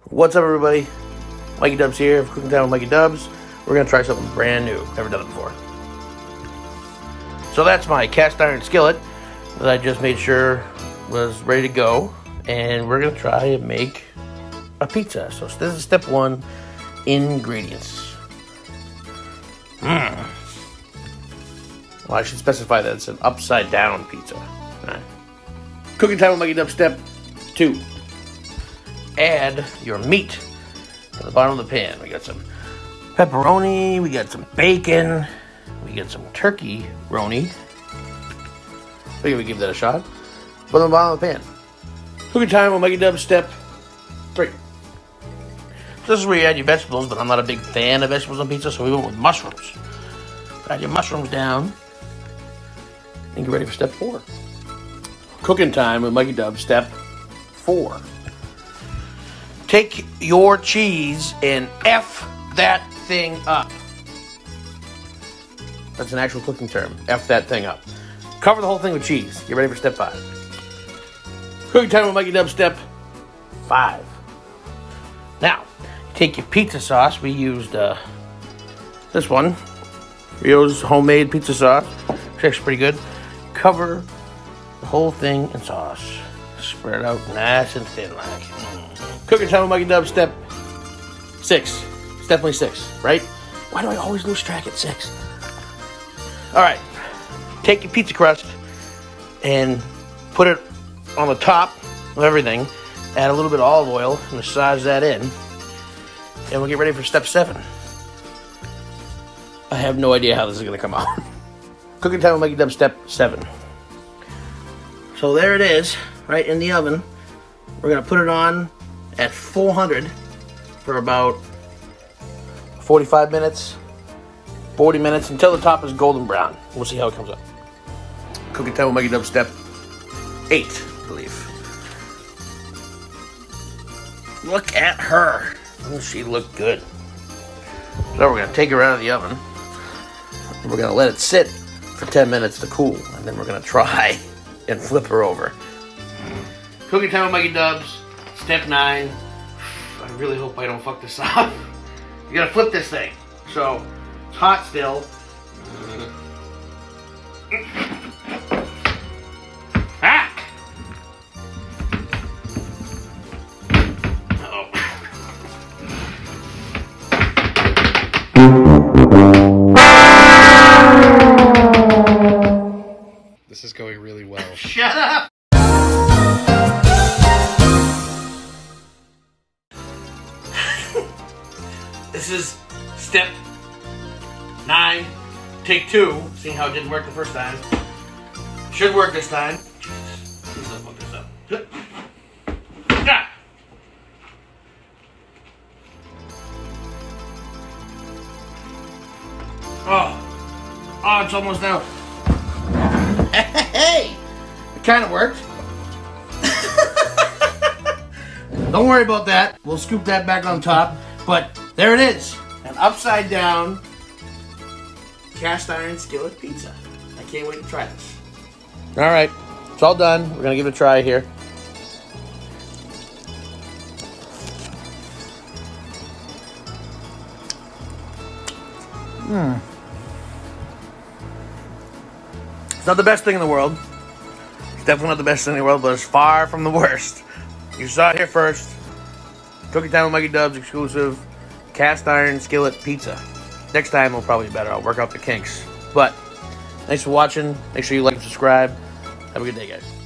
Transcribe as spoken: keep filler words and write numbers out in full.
What's up, everybody? MikeyDubbs here for Cooking Time with MikeyDubbs. We're going to try something brand new. Never done it before. So that's my cast iron skillet that I just made sure was ready to go. And we're going to try and make a pizza. So this is step one, ingredients. Mmm. Well, I should specify that it's an upside down pizza. All right. Cooking Time with MikeyDubbs step two. Add your meat to the bottom of the pan. We got some pepperoni, we got some bacon, we got some turkey-roni. Figure we give that a shot. Put it on the bottom of the pan. Cooking Time with MikeyDubbs step three. So this is where you add your vegetables, but I'm not a big fan of vegetables on pizza, so we went with mushrooms. Add your mushrooms down and get ready for step four. Cooking Time with MikeyDubbs step four. Take your cheese and F that thing up. That's an actual cooking term. F that thing up. Cover the whole thing with cheese. Get ready for step five. Cooking Time with MikeyDubbs step five. Now, take your pizza sauce. We used uh, this one. Rio's homemade pizza sauce. It's actually pretty good. Cover the whole thing in sauce. Spread it out nice and thin like. Mm. Cooking Time with MikeyDubbs step six. It's definitely six, right? Why do I always lose track at six? All right. Take your pizza crust and put it on the top of everything. Add a little bit of olive oil and massage that in. And we'll get ready for step seven. I have no idea how this is going to come out. Cooking Time with MikeyDubbs step seven. So there it is, right in the oven. We're going to put it on at four hundred for about forty-five minutes, forty minutes, until the top is golden brown. We'll see how it comes up. Cooking Time with MikeyDubbs step eight, I believe. Look at her. Doesn't she look good? So we're going to take her out of the oven. We're going to let it sit for ten minutes to cool, and then we're going to try and flip her over. Cooking Time with MikeyDubbs, step nine. I really hope I don't fuck this up. You gotta flip this thing. So, it's hot still. Ah! Uh-oh. This is going really well. Shut up! This is step nine, take two. See how it didn't work the first time. Should work this time. Please don't fuck this up. Ah! Oh, oh, it's almost out. Hey, it kind of worked. Don't worry about that. We'll scoop that back on top. But there it is, an upside down cast iron skillet pizza. I can't wait to try this. All right, it's all done. We're gonna give it a try here. Hmm. It's not the best thing in the world. It's definitely not the best thing in the world, but it's far from the worst. You saw it here first. Cooking Time with MikeyDubbs exclusive cast iron skillet pizza. Next time will probably be better. I'll work out the kinks. But thanks for watching. Make sure you like and subscribe. Have a good day, guys.